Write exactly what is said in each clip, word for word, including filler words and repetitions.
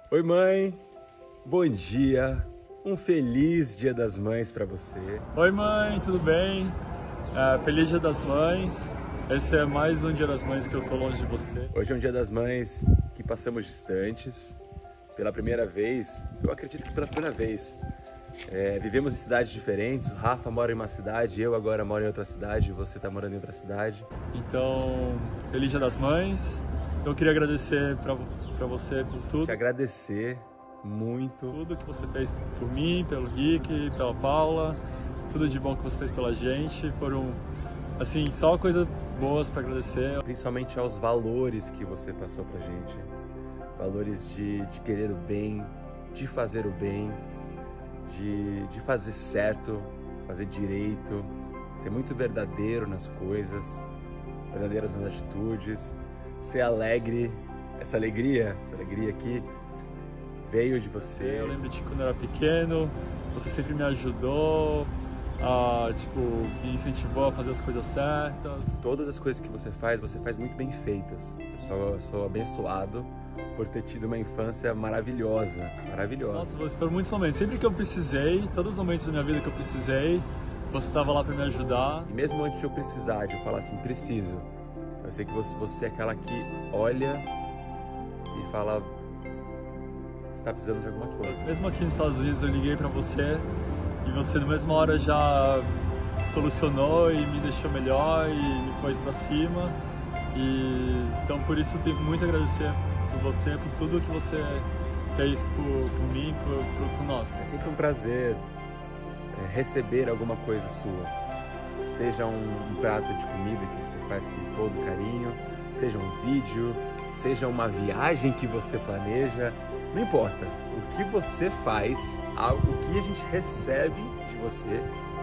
Oi, mãe. Bom dia. Um feliz Dia das Mães para você. Oi, mãe, tudo bem? É, feliz Dia das Mães. Esse é mais um Dia das Mães que eu tô longe de você. Hoje é um Dia das Mães que passamos distantes. Pela primeira vez, eu acredito que pela primeira vez, é, vivemos em cidades diferentes. O Rafa mora em uma cidade, eu agora moro em outra cidade, você tá morando em outra cidade. Então, feliz Dia das Mães. Eu queria agradecer pra, pra você por tudo. Te agradecer muito. Tudo que você fez por mim, pelo Rick, pela Paula. Tudo de bom que você fez pela gente. Foram, assim, só coisas boas pra agradecer. Principalmente aos valores que você passou pra gente. Valores de, de querer o bem, de fazer o bem, de, de fazer certo, fazer direito, ser muito verdadeiro nas coisas, verdadeiros nas atitudes, ser alegre. Essa alegria, essa alegria aqui veio de você. Eu lembro de quando eu era pequeno, você sempre me ajudou, a, tipo, me incentivou a fazer as coisas certas. Todas as coisas que você faz, você faz muito bem feitas. Eu sou, eu sou abençoado por ter tido uma infância maravilhosa, maravilhosa. Nossa, você foram muitos momentos. Sempre que eu precisei, todos os momentos da minha vida que eu precisei, você estava lá para me ajudar. E mesmo antes de eu precisar, de eu falar assim, preciso, eu sei que você, você é aquela que olha e fala, você está precisando de alguma coisa. Mesmo aqui nos Estados Unidos, eu liguei para você e você na mesma hora já solucionou e me deixou melhor e me pôs para cima. E então por isso eu tenho muito a agradecer por você, por tudo que você fez por, por mim, por, por, por nós. É sempre um prazer é, receber alguma coisa sua. Seja um, um prato de comida que você faz com todo carinho, seja um vídeo, seja uma viagem que você planeja, não importa. O que você faz, o que a gente recebe de você,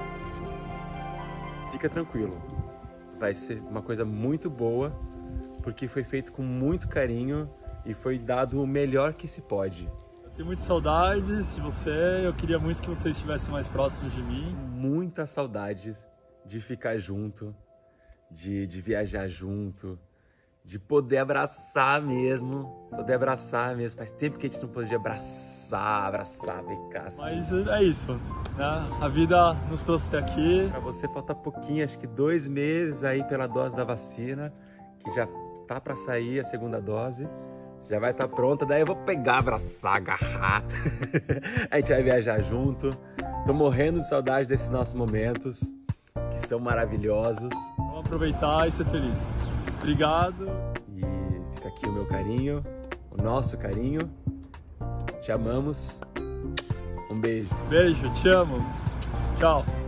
fica tranquilo. Vai ser uma coisa muito boa, porque foi feito com muito carinho e foi dado o melhor que se pode. Eu tenho muitas saudades de você, eu queria muito que você estivesse mais próximo de mim. Muitas saudades de ficar junto, de, de viajar junto, de poder abraçar mesmo, poder abraçar mesmo. Faz tempo que a gente não podia abraçar, abraçar, ficar assim. Mas é isso, né? A vida nos trouxe até aqui. Pra você falta pouquinho, acho que dois meses aí pela dose da vacina, que já tá pra sair a segunda dose. Você já vai estar tá pronta, daí eu vou pegar, abraçar, agarrar. A gente vai viajar junto. Tô morrendo de saudade desses nossos momentos, que são maravilhosos. Vamos aproveitar e ser feliz. Obrigado. E fica aqui o meu carinho, o nosso carinho. Te amamos. Um beijo. Beijo, te amo. Tchau.